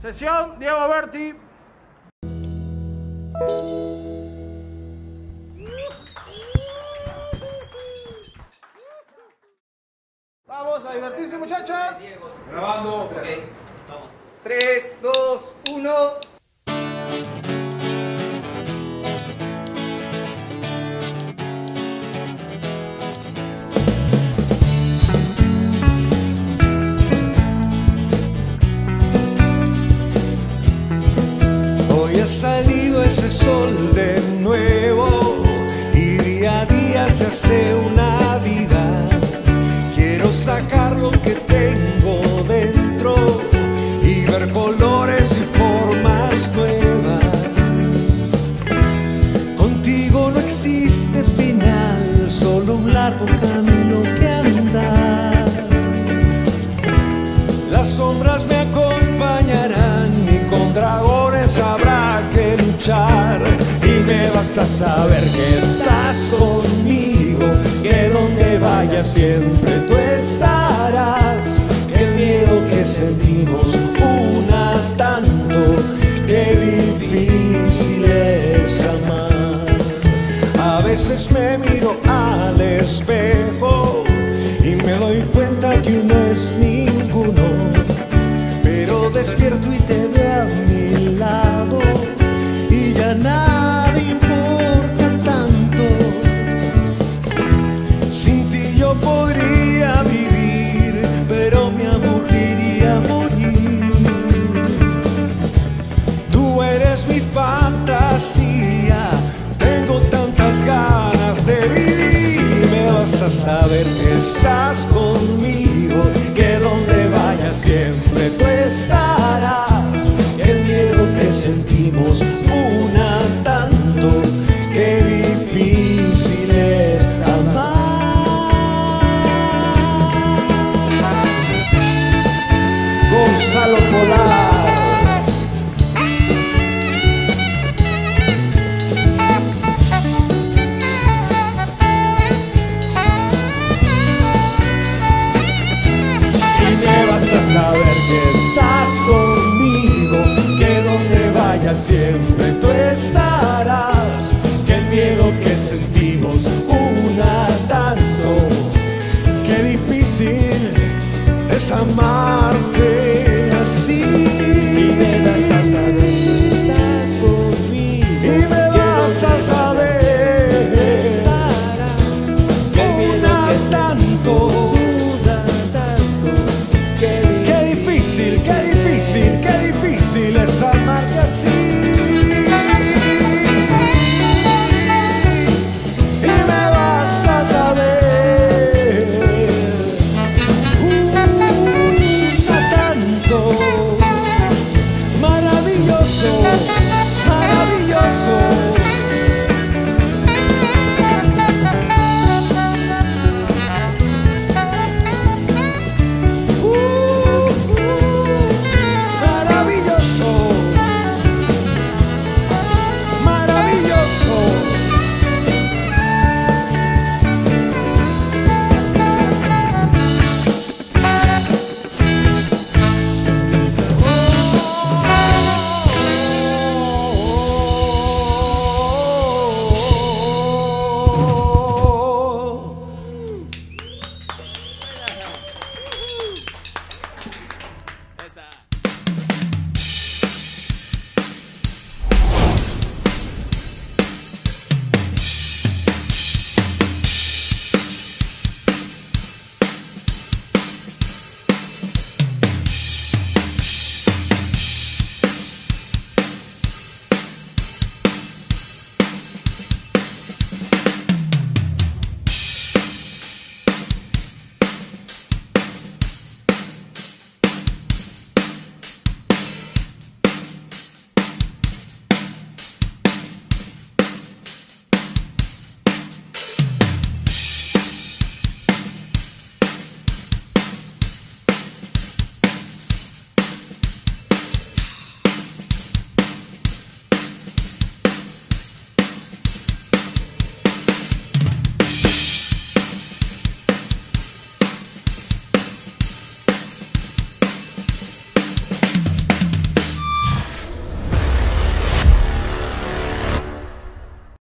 Sesión, Diego Berti. Vamos a divertirse, muchachas. Grabando. Ok, vamos. 3, 2, 1. Hoy ha salido ese sol de nuevo y día a día se hace una vida. Quiero sacar lo que tengo dentro y ver colores y formas nuevas. Contigo no existe final, solo un largo camino que andar. Las sombras me acompañarán y con dragones habrá que luchar. Y me basta saber que estás conmigo, que donde vaya siempre tú estarás. Que el miedo que sentimos una tanto, qué difícil es amar. A veces me miro al espejo y me doy cuenta que uno es ninguno, pero despierto y te veo a mi lado y ya nada importa tanto. Sin ti yo podría vivir, pero me aburriría morir. Tú eres mi fantasía, tengo tantas ganas de vivir. Me basta saber que estás conmigo, que donde vayas siempre tú estarás. El miedo que sentimos una tanto, qué difícil es amar. Gonzalo Polar. Saber que estás conmigo, que donde vayas siempre tú estarás. Que el miedo que sentimos una tanto, qué difícil es amarte así.